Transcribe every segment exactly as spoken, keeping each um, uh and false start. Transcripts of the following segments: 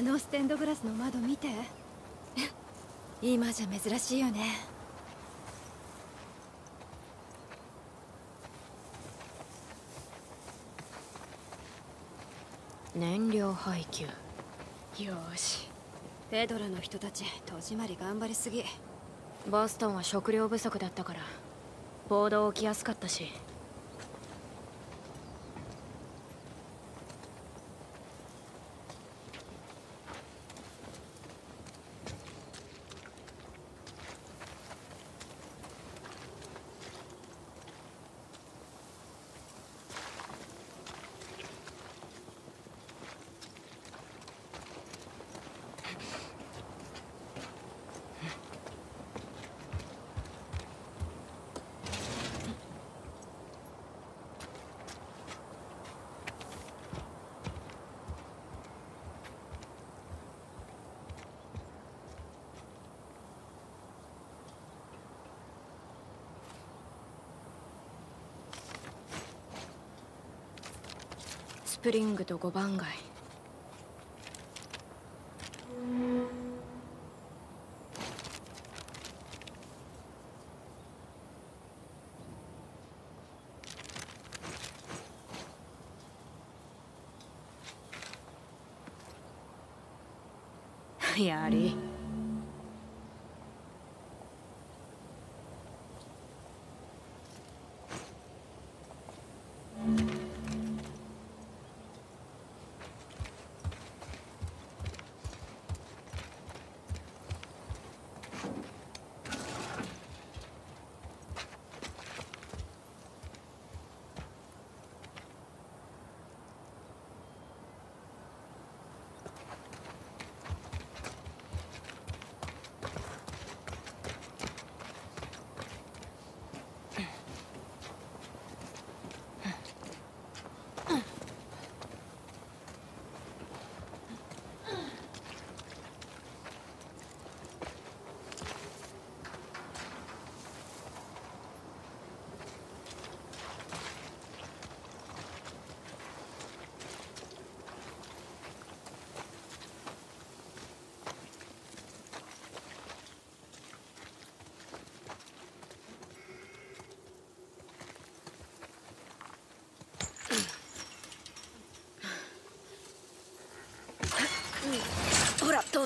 あのステンドグラスの窓見て。今じゃ珍しいよね。 燃料配給。 よし、フェドラの人たち戸締まり頑張りすぎ。 ボストンは食料不足だったから暴動起きやすかったし。スプリングと五番街。やり。ほら通って。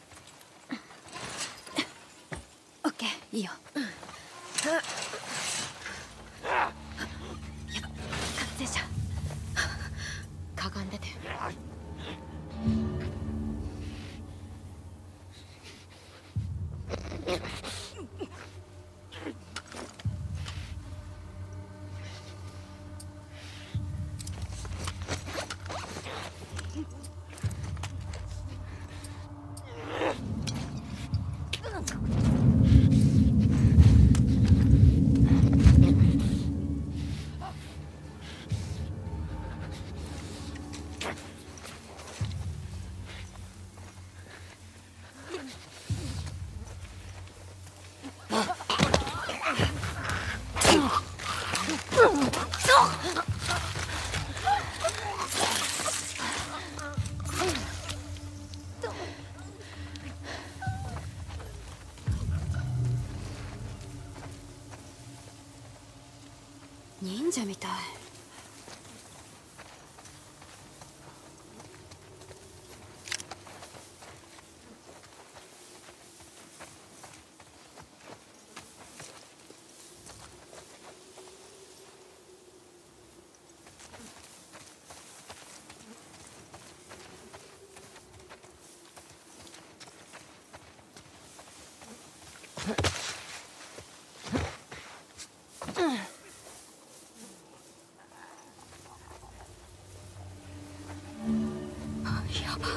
オッケー、いいよ。やば、感染者。 かがんでて。 忍者みたい。やば。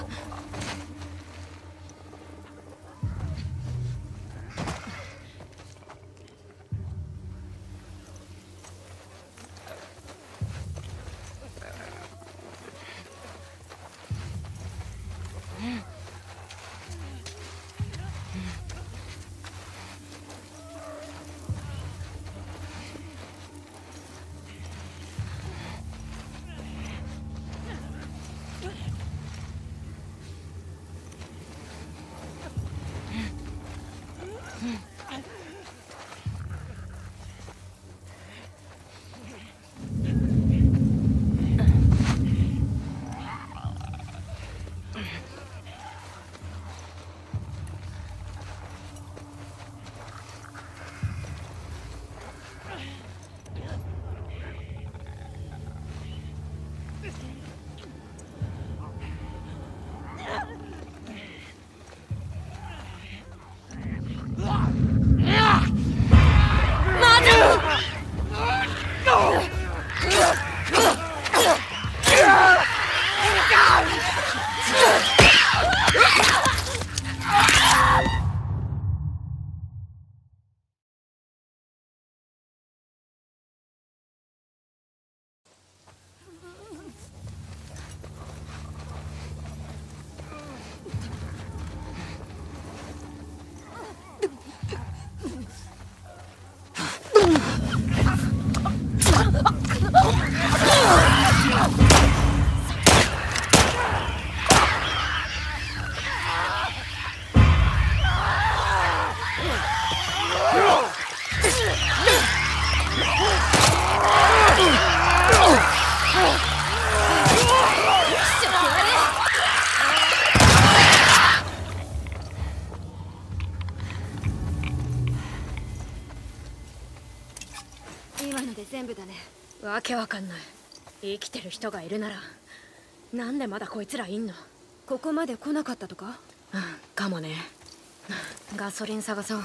わけわかんない。生きてる人がいるならなんでまだこいつらいんの？ ここまで来なかったとか？ うん、かもね。ガソリン探そう。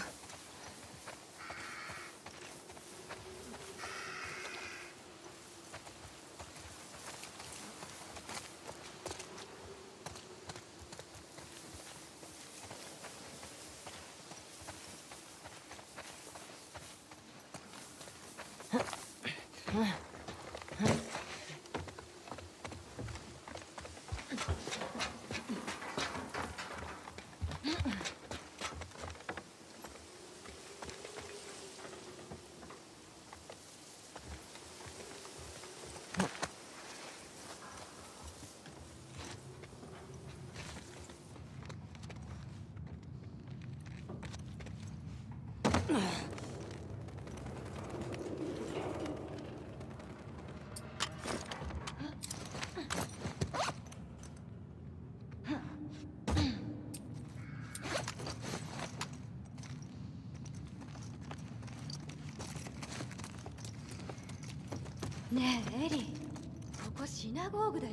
ねえエリー、ここシナゴーグだよ。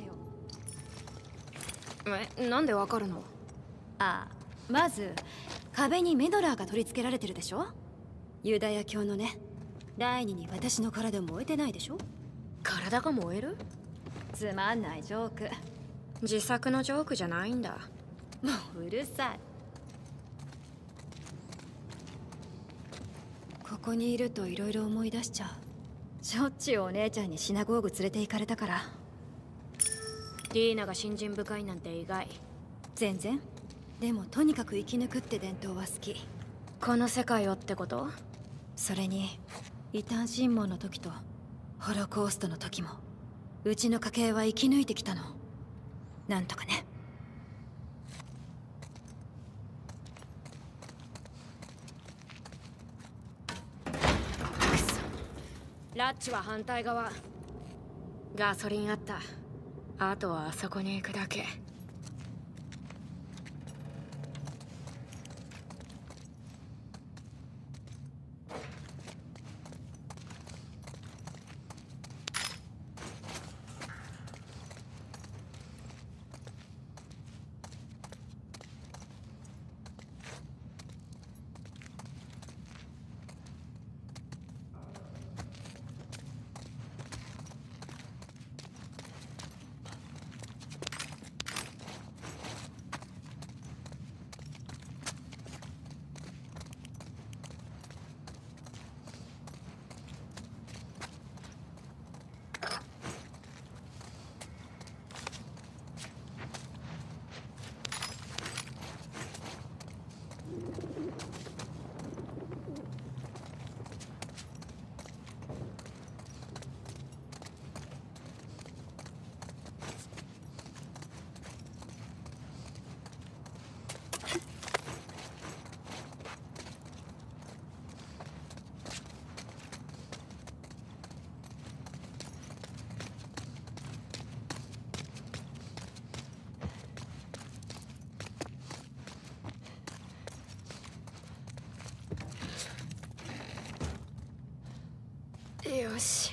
え、なんでわかるの？ ああ、まず壁にメドラーが取り付けられてるでしょ。ユダヤ教のね。第二に私の体燃えてないでしょ。 体が燃える？ つまんないジョーク。 自作のジョークじゃないんだ。 もううるさい。ここにいると色々思い出しちゃう。しょっちゅうお姉ちゃんにシナゴーグ連れて行かれたから。 ディーナが信心深いなんて意外。 全然。でもとにかく生き抜くって伝統は好き。 この世界をってこと？ それに異端審問の時とホロコーストの時もうちの家系は生き抜いてきたの。なんとかね。 くそ。ラッチは反対側。ガソリンあった。あとはあそこに行くだけ。よし。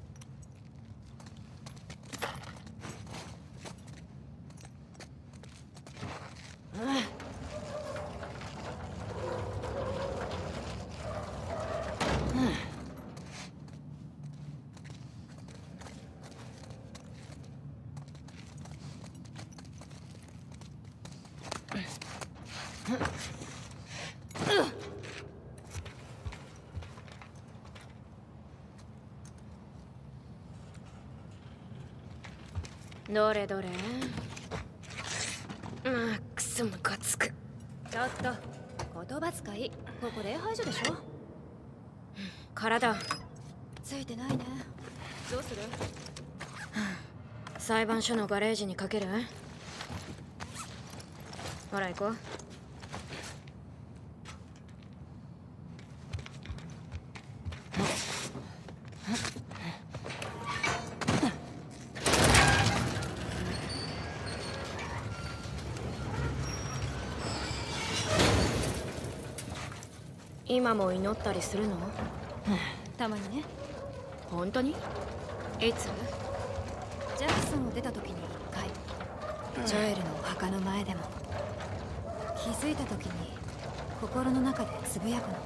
どれどれ。まあクソムカつく。 ちょっと言葉遣い。ここ礼拝所でしょ。 体ついてないね。どうする？ 裁判所のガレージにかける？ほら行こう。今も祈ったりするの？ たまにね。 本当に？ いつ？ ジャクソンを出た時に一回、ジョエルのお墓の前でも。気づいた時に心の中でつぶやくの。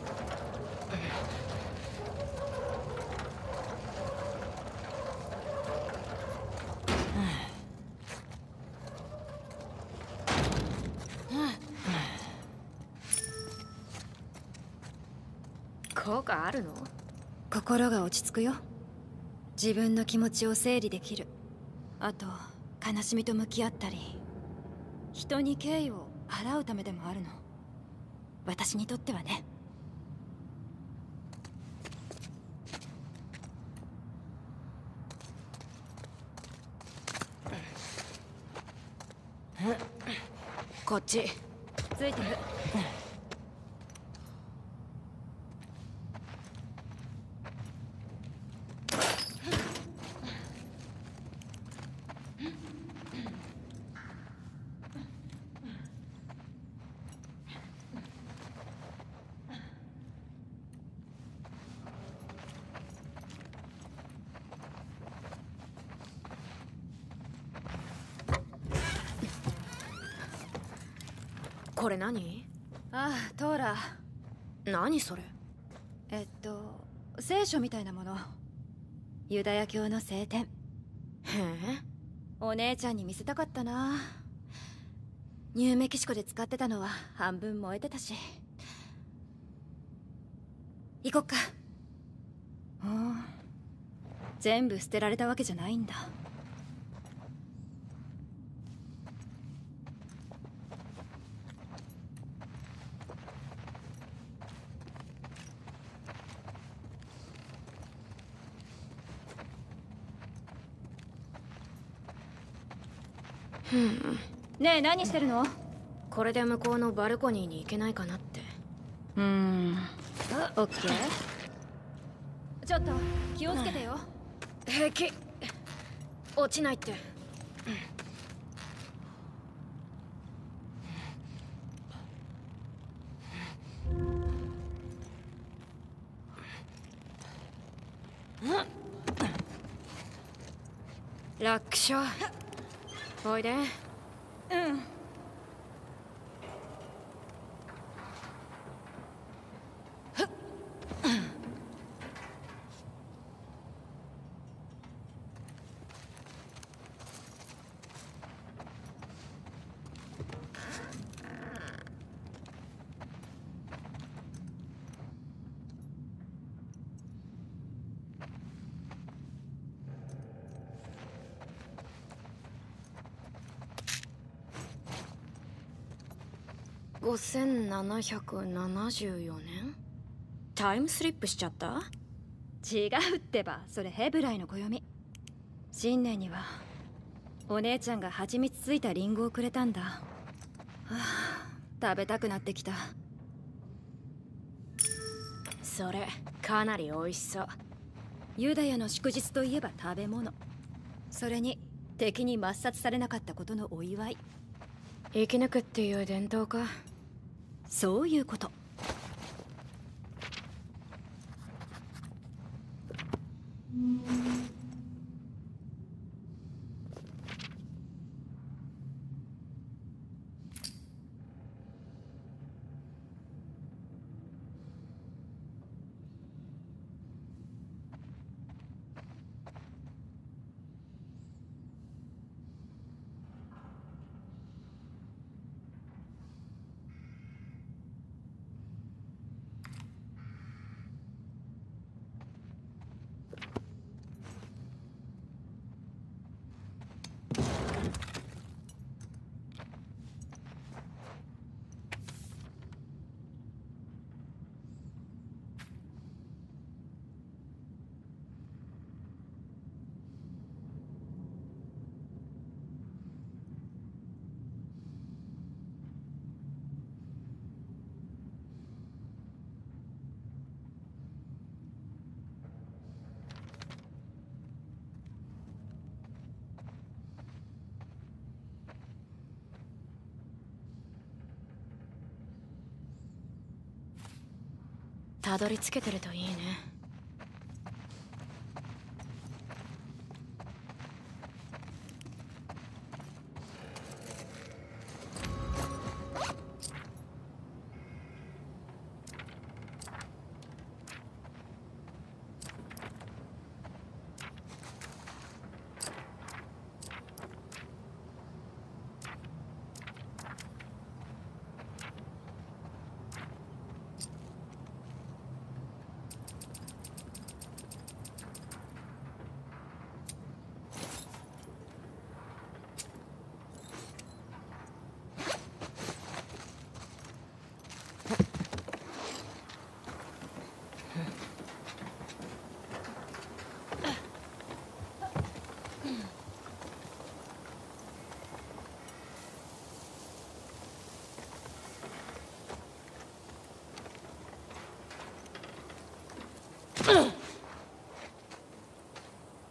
効果あるの？ 心が落ち着くよ。自分の気持ちを整理できる。あと悲しみと向き合ったり、人に敬意を払うためでもあるの。私にとってはね。 こっちついてる。 これ何？ ああ、トーラ。 何それ？ えっと聖書みたいなもの。ユダヤ教の聖典。 へえ。 お姉ちゃんに見せたかったな。ニューメキシコで使ってたのは半分燃えてたし。行こっか。おお、全部捨てられたわけじゃないんだ。 ふん。 ねえ、何してるの？ これで向こうのバルコニーに行けないかなって。 うーん。オッケー。ちょっと気をつけてよ。 平気。落ちないって。楽勝。おいで。 うん。 ごせんななひゃくななじゅうよねん？タイムスリップしちゃった？ 違うってば、それヘブライの暦。新年にはお姉ちゃんが蜂蜜ついたリンゴをくれたんだ。はあ、食べたくなってきた。 それかなり美味しそう。 ユダヤの祝日といえば食べ物。それに敵に抹殺されなかったことのお祝い。 生き抜くっていう伝統か。 そういうこと。 たどり着けてるといいね。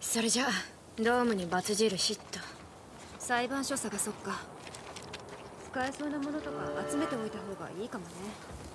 それじゃあドームにバツ印っと。 裁判所探そっか。使えそうなものとか集めておいた方がいいかもね。